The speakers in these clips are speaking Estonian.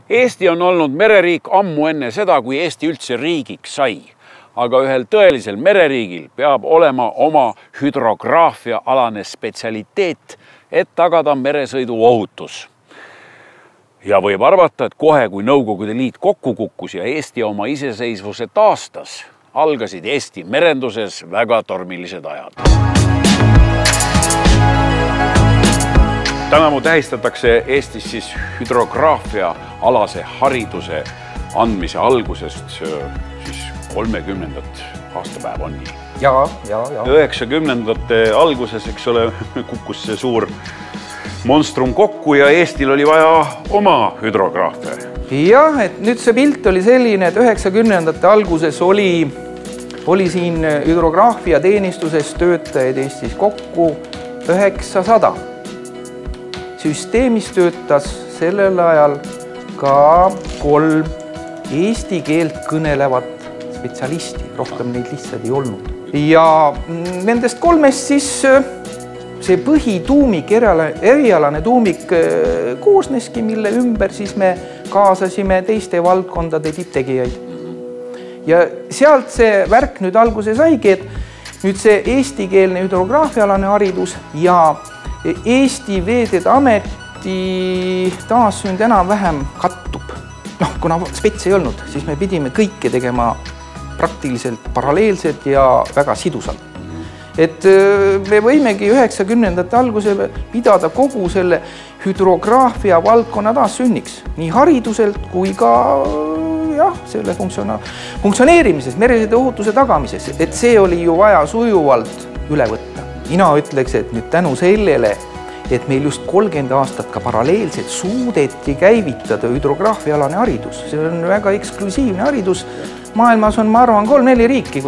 Eesti on olnud mereriik ammu enne seda, kui Eesti üldse riigiks sai. Aga ühel tõelisel mereriigil peab olema oma hüdrograafia alane spetsialiteet, et tagada meresõidu ohutus. Ja võib arvata, et kohe, kui Nõukogude Liit kokku kukkus ja Eesti oma iseseisvuse taastas, algasid Eesti merenduses väga tormilised ajad. Tänavu tähistatakse Eestis siis hüdrograafia alase hariduse andmise algusest siis 30. aastapäev on nii. Ja. 90ndate alguses, eks ole, kukkus see suur monstrum kokku ja Eestil oli vaja oma hüdrograafia. Jah, et nüüd see pilt oli selline, et 90ndate alguses oli siin hüdrograafia teenistuses töötajaid Eestis kokku 900. Süsteemis töötas sellel ajal ka 3 eesti keelt kõnelevat spetsialisti, rohkem neid lihtsalt ei olnud. Ja nendest 3 siis see põhituumik, erialane tuumik koosneski, mille ümber siis me kaasasime teiste valdkondade tipptegijaid. Ja sealt see värk nüüd alguse saigi, et nüüd see eestikeelne hüdrograafialane haridus ja Eesti Veeteede Ameti taassünd enam-vähem kattub. Kuna spets ei olnud, siis me pidime kõike tegema praktiliselt paralleelselt ja väga sidusalt. Et me võimegi 90ndate alguse pidada kogu selle hüdrograafia valdkonna taassünniks, nii hariduselt kui ka selle funktsioneerimises, meresõidu ohutuse tagamises, et see oli ju vaja sujuvalt üle võtta. Mina ütleks, et nüüd tänu sellele, et meil just 30 aastat ka paralleelselt suudeti käivitada hüdrograafialane haridus. See on väga eksklusiivne haridus. Maailmas on, ma arvan, 3-4 riiki,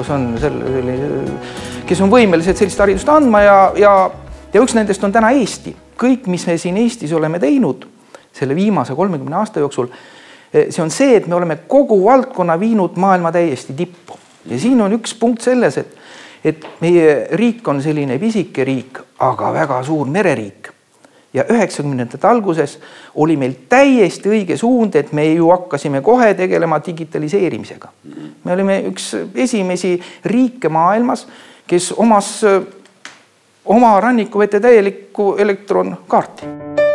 kes on võimelised sellist haridust andma ja üks nendest on täna Eesti. Kõik, mis me siin Eestis oleme teinud selle viimase 30 aasta jooksul, see on see, et me oleme kogu valdkonna viinud maailma täiesti tippu. Ja siin on üks punkt selles, et meie riik on selline pisike riik, aga väga suur mereriik. Ja 90ndate alguses oli meil täiesti õige suund, et me ju hakkasime kohe tegelema digitaliseerimisega. Me olime üks esimesi riike maailmas, kes omas oma rannikuvete täielikku elektronkaarti.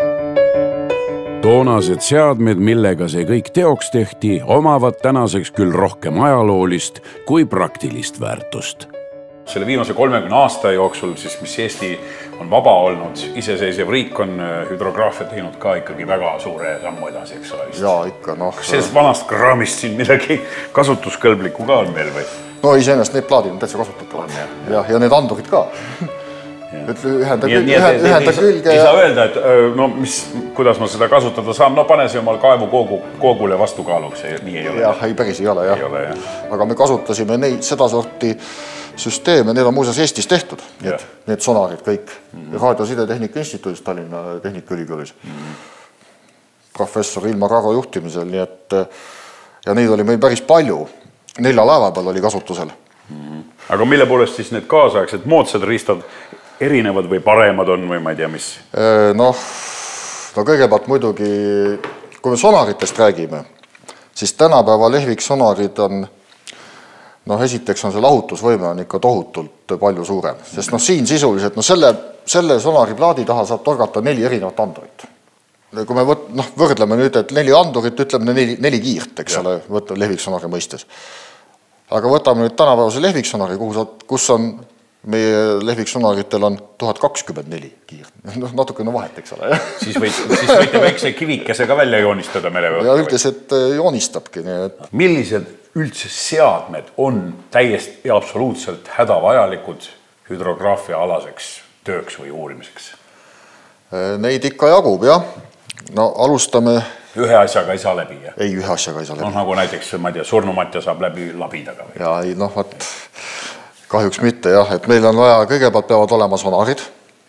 Toonased seadmed, millega see kõik teoks tehti, omavad tänaseks küll rohkem ajaloolist kui praktilist väärtust. Selle viimase 30 aasta jooksul, siis mis Eesti on vaba olnud, iseseisev riik on hüdrograafia teinud ka ikkagi väga suure sammu edasi, eks ole vist. Jaa, ikka, Sellest vanast kraamist siin midagi kasutuskõlblikku ka on meil või? No iseenesest need plaadid on täitsa kasutatavad. Ja need andurid ka. Ühenda külge. Ei saa öelda, et kuidas ma seda kasutada saan, pane see omal kaevukoogule vastukaaluks, nii ei ole. Jah, ei päris ei ole, jah. Aga me kasutasime seda sorti süsteeme, need on muuseas Eestis tehtud, need sonarid kõik. Raadiosidetehnika instituudis Tallinna Tehnikaülikoolis. Professor Ilmar Aro juhtimisel, nii et ja neid oli meil päris palju. 4 laeva peal oli kasutusel. Aga mille poolest siis need kaasaegsed moodsad riistad erinevad või paremad on või ma ei tea mis? No kõigepealt muidugi, kui me sonaritest räägime, siis tänapäeva lehviksonarid on esiteks on see lahutusvõime on ikka tohutult palju suurem, sest siin sisuliselt selle sonariplaadi taha saab torgata 4 erinevat andurit. Kui me võrdleme nüüd, et 4 andurit, ütleme 4 kiirt, eks ole, võtame lehviksonari mõistes. Aga võtame nüüd tänapäevase lehviksonari, kus on meie lehviksonaritel on 1024 kiirt. Natukene vahet, eks ole. Siis võite väikse kivikese ka välja joonistada mere pealt. Ja üldiselt joonistabki. Millised üldse seadmed on täiesti ja absoluutselt hädavajalikud hüdrograafia alaseks tööks või uurimiseks? Neid ikka jagub, jah. Alustame... Ühe asjaga ei saa läbi, jah? Ei, ühe asjaga ei saa läbi. Nagu näiteks, ma ei tea, surnumatja saab läbi labidaga või? Ja ei, kahjuks mitte, jah. Et meil on vaja, kõigepealt peavad olema sonarid.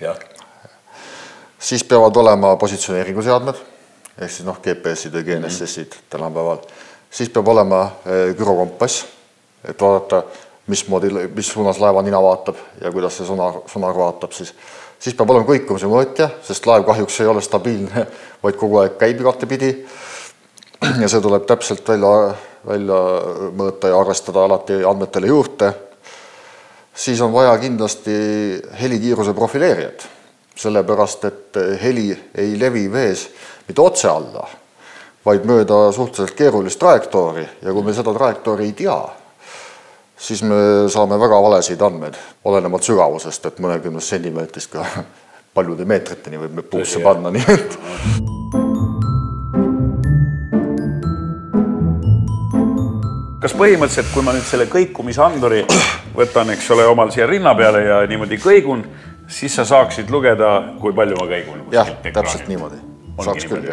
Siis peavad olema positsioneeringuseadmed, ehk siis GPS-id või GNSS-id tänapäeval. Siis peab olema gyrokompass, et vaadata, mis suunas laeva nina vaatab ja kuidas see sonar vaatab. Siis peab olema kõikumise mõõtja, sest laev kahjuks ei ole stabiilne, vaid kogu aeg käib igatepidi. ja see tuleb täpselt välja mõõta ja arvestada alati andmetele juurde, siis on vaja kindlasti helikiiruse profileerijad, sellepärast, et heli ei levi vees mitte otse alla, vaid mööda suhteliselt keerulist trajektoori ja kui me seda trajektoori ei tea, siis me saame väga valesid andmed, olenemalt sügavusest, et mõnekümnest sentimeetrist ka paljude meetriteni võib me puusse panna, nii et kas põhimõtteliselt, kui ma nüüd selle kõikumisanduri võtan, eks ole, omal siia rinna peale ja niimoodi kõigun, siis sa saaksid lugeda, kui palju ma kõigun? Jah, täpselt niimoodi. Saaks küll.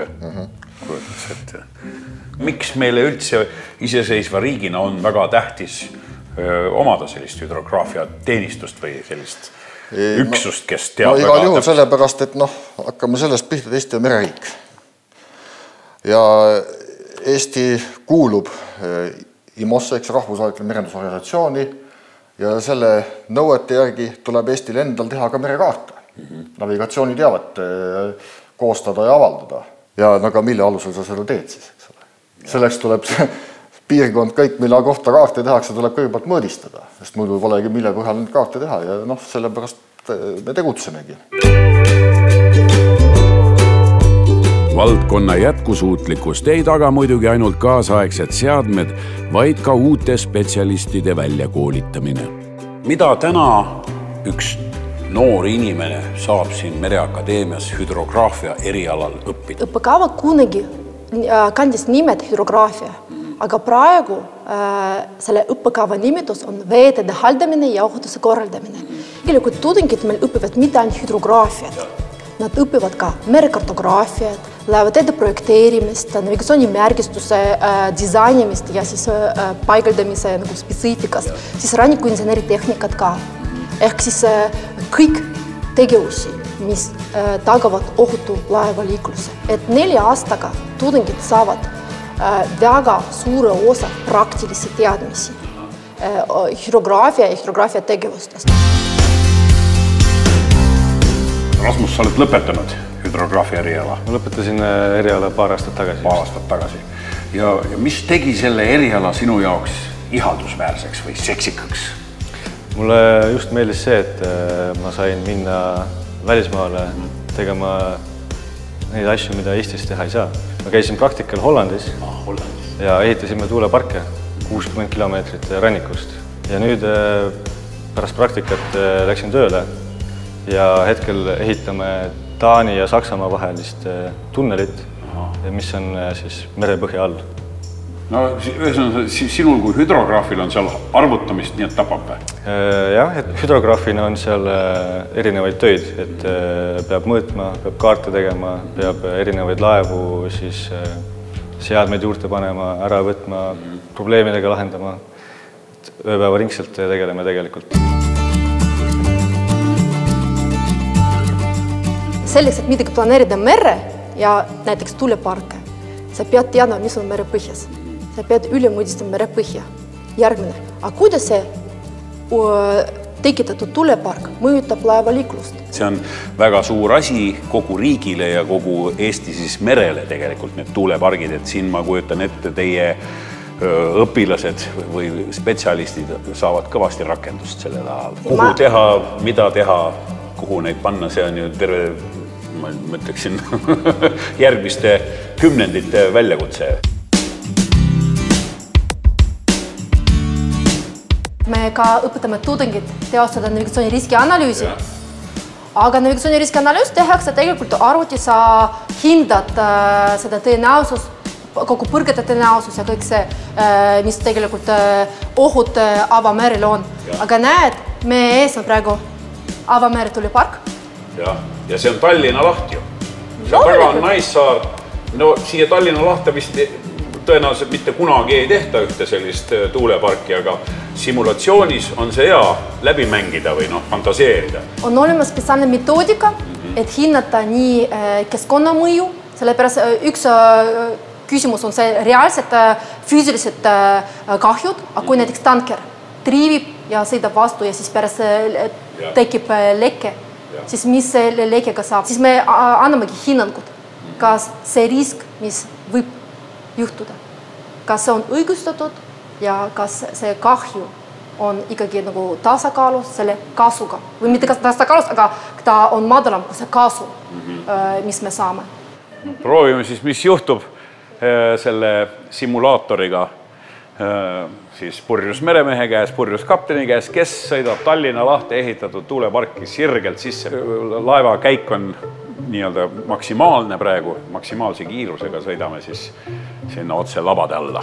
Miks meile üldse iseseisva riigina on väga tähtis omada sellist hüdrograafia teenistust või sellist üksust, kes teab igal juhul sellepärast, et hakkame sellest pihta, et Eesti on mereriik. Ja Eesti kuulub IMOS-e, rahvusvahelisele merendusorganisatsiooni ja selle nõuete järgi tuleb Eestil endal teha ka merekaarte, navigatsiooniteavet koostada ja avaldada. Ja ka mille alusel sa seda teed siis, eks ole. Selleks tuleb piirkond kõik, mille kohta kaarte tehakse, tuleb kõigepealt mõõdistada, sest muidu polegi mille põhjal neid kaarte teha ja sellepärast me tegutsemegi. Valdkonna jätkusuutlikkust ei taga muidugi ainult kaasaegsed seadmed, vaid ka uute spetsialistide väljakoolitamine. Mida täna üks noor inimene saab siin Mereakadeemias hüdrograafia erialal õppida? Õppekava kunagi kandis nimed hüdrograafia, aga praegu selle õppekava nimetus on veeteede haldamine ja ohutuse korraldamine. Kui tudengid meil õpivad mitte ainult hüdrograafiat, nad õpivad ka merekartograafiat, laevateede projekteerimist, navigatsioonimärgistuse disainimist ja siis paigaldamise spetsiifikast, siis rannikuinseneeritehnikat ka. Ehk siis kõik tegevusi, mis tagavad ohutu laevaliikluse. Et 4 aastaga tudengid saavad väga suure osa praktilisi teadmisi hüdrograafia ja hüdrograafia tegevustest. Rasmus, sa oled lõpetanud hüdrograafia eriala? Ma lõpetasin eriala paar aastat tagasi. Ja mis tegi selle eriala sinu jaoks ihaldusväärseks või seksikaks? Mulle just meeldis see, et ma sain minna välismaale tegema neid asju, mida Eestis teha ei saa. Ma käisin praktikal Hollandis ja ehitasime tuuleparke 60 kilomeetrit rannikust. Ja nüüd pärast praktikat läksin tööle ja hetkel ehitame Taani ja Saksamaa vahelist tunnelit, mis on siis merepõhja all. No sinul kui hüdrograafil on seal arvutamist, nii et tapab või? Jah, et hüdrograafina on seal erinevaid töid, et peab mõõtma, peab kaarte tegema, peab erinevaid laevu siis seadmeid juurde panema, ära võtma, probleemidega lahendama. Ööpäeva ringselt tegeleme tegelikult. Selleks, et midagi planeerida merre ja näiteks tuuleparke, sa pead teadma, mis on merepõhjas. Sa pead üle mõõdistama merepõhja. Järgmine. Aga kuidas see tekitatud tuulepark mõjutab laevaliiklust? See on väga suur asi kogu riigile ja kogu Eesti siis merele tegelikult need tuulepargid, et siin ma kujutan ette teie õpilased või spetsialistid saavad kõvasti rakendust sellel ajal. Kuhu teha, mida teha, kuhu neid panna, see on ju terve, ma mõtleksin, järgmiste kümnendite väljakutse. Me ka õpetame tudengid teostada navigatsiooniriski analüüsi. Aga navigatsiooniriski analüüs tehakse tegelikult arvuti, sa hindad seda tõenäosus, kogu põrgete tõenäosus ja kõik see, mis tegelikult ohud avamerel on. Aga näed, meie ees on praegu avamere tuulepark. Ja see on Tallinna laht ju. See taga on Naissaar. No siia Tallinna lahte vist tõenäoliselt mitte kunagi ei tehta ühte sellist tuuleparki, aga simulatsioonis on see hea läbi mängida või fantaseerida. On olemas spetsiaalne metoodika, et hinnata nii keskkonnamõju, sellepärast üks küsimus on see reaalsed füüsilised kahjud, aga kui näiteks tanker triivib ja sõidab vastu ja siis pärast tekib leke, siis mis selle lekega saab, siis me annamegi hinnangut, kas see risk, mis võib juhtuda. Kas see on õigustatud ja kas see kahju on ikkagi nagu tasakaalus selle kasuga või mitte tasakaalus, aga ta on madalam kui see kasu, mis me saame. Proovime siis, mis juhtub selle simulaatoriga siis purjus meremehe käes, purjus kapteni käes, kes sõidab Tallinna lahti ehitatud tuuleparki sirgelt sisse. Laeva käik on nii-öelda maksimaalne praegu, maksimaalse kiirusega sõidame siis sinna otse labade alla.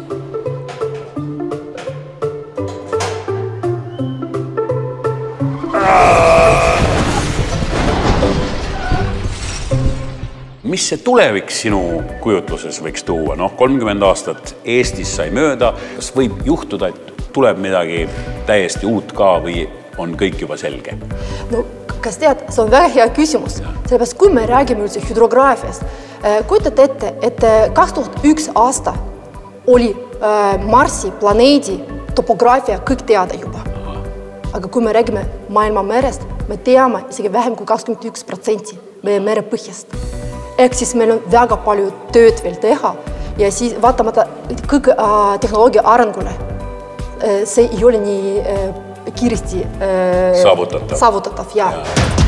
Mis see tulevik sinu kujutluses võiks tuua? 30 aastat Eestis sai mööda. Kas võib juhtuda, et tuleb midagi täiesti uut ka või on kõik juba selge? No, kas tead, see on väga hea küsimus. Sellepärast, kui me räägime üldse hüdrograafiast, kujutate ette, et 2001 aasta oli Marsi planeedi topograafia kõik teada juba. Aga kui me räägime maailma merest, me teame isegi vähem kui 21% meie merepõhjast. Ehk siis meil on väga palju tööd veel teha ja siis vaatamata kõik tehnoloogia arengule, see ei ole nii kiiresti saavutatav. Ja.